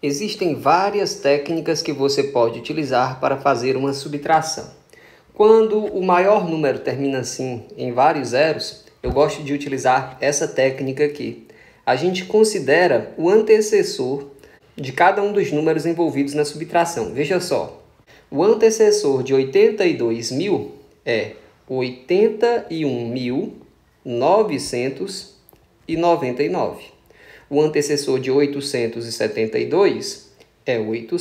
Existem várias técnicas que você pode utilizar para fazer uma subtração. Quando o maior número termina assim em vários zeros, eu gosto de utilizar essa técnica aqui. A gente considera o antecessor de cada um dos números envolvidos na subtração. Veja só, o antecessor de 82.000 é 81.999. O antecessor de 872 é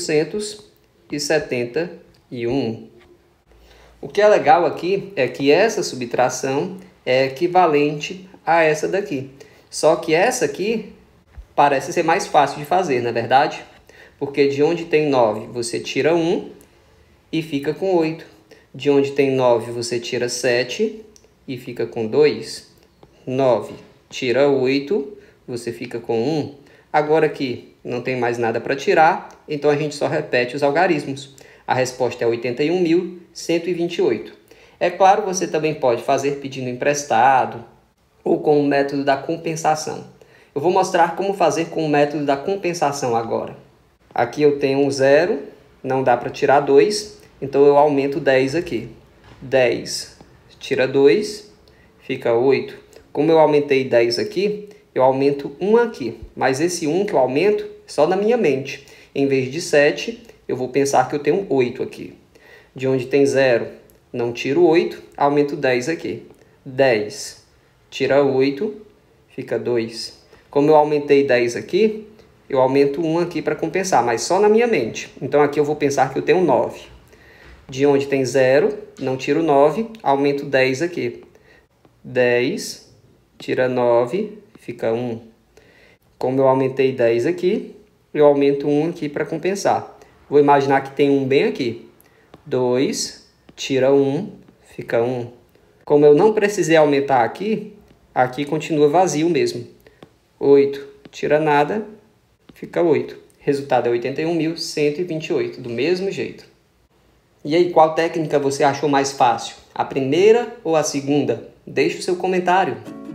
871. O que é legal aqui é que essa subtração é equivalente a essa daqui. Só que essa aqui parece ser mais fácil de fazer, não é verdade? Porque de onde tem 9, você tira 1 e fica com 8. De onde tem 9, você tira 7 e fica com 2. 9 tira 8, você fica com 1. Agora aqui não tem mais nada para tirar, então a gente só repete os algarismos. A resposta é 81.128. É claro, você também pode fazer pedindo emprestado ou com o método da compensação. Eu vou mostrar como fazer com o método da compensação agora. Aqui eu tenho um 0, não dá para tirar 2, então eu aumento 10 aqui. 10 tira 2, fica 8. Como eu aumentei 10 aqui, eu aumento 1 aqui. Mas esse 1 que eu aumento é só na minha mente. Em vez de 7, eu vou pensar que eu tenho 8 aqui. De onde tem 0, não tiro 8, aumento 10 aqui. 10 tira 8, fica 2. Como eu aumentei 10 aqui, eu aumento 1 aqui para compensar, mas só na minha mente. Então aqui eu vou pensar que eu tenho 9. De onde tem 0, não tiro 9, aumento 10 aqui. 10 tira 9, fica 1. Como eu aumentei 10 aqui, eu aumento 1 aqui para compensar. Vou imaginar que tem 1 bem aqui. 2 tira 1, fica 1. Como eu não precisei aumentar aqui, aqui continua vazio mesmo. 8 tira nada, fica 8. Resultado é 81.128, do mesmo jeito. E aí, qual técnica você achou mais fácil? A primeira ou a segunda? Deixe o seu comentário.